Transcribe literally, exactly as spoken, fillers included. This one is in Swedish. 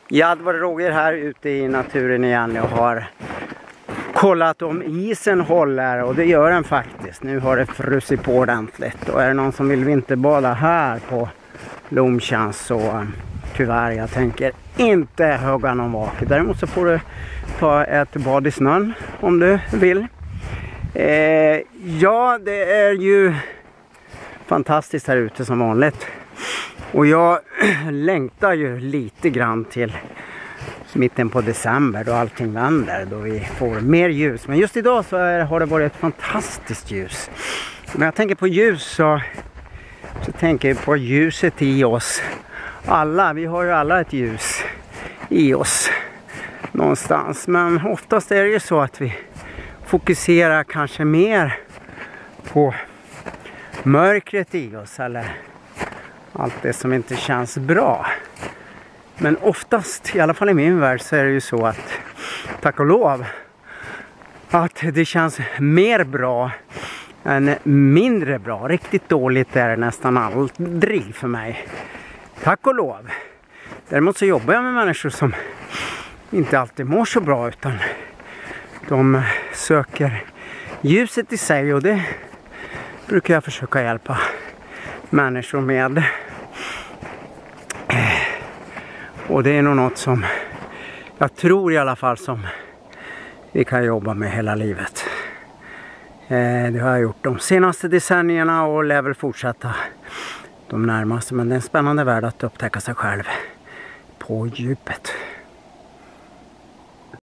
Ja, det var Roger här ute i naturen igen. Jag har kollat om isen håller och det gör den faktiskt. Nu har det frusit på ordentligt. Och är det någon som vill vinterbada här på Lomtjänst så tyvärr, jag tänker inte hugga någon vak. Däremot så får du ta ett bad i snön om du vill. Eh, ja, det är ju fantastiskt här ute som vanligt. Och jag längtar ju lite grann till mitten på december då allting vänder, då vi får mer ljus. Men just idag så är, har det varit ett fantastiskt ljus. När jag tänker på ljus så, så tänker jag på ljuset i oss. Alla, vi har ju alla ett ljus i oss någonstans. Men oftast är det ju så att vi fokuserar kanske mer på mörkret i oss eller allt det som inte känns bra. Men oftast, i alla fall i min värld, så är det ju så att, tack och lov, att det känns mer bra än mindre bra. Riktigt dåligt är det nästan aldrig för mig. Tack och lov. Däremot så jobbar jag med människor som inte alltid mår så bra, utan de söker ljuset i sig, och det brukar jag försöka hjälpa människor med. Och det är nog något som jag tror i alla fall som vi kan jobba med hela livet. Det har jag gjort de senaste decennierna och lär väl fortsätta de närmaste. Men det är en spännande värld att upptäcka sig själv på djupet.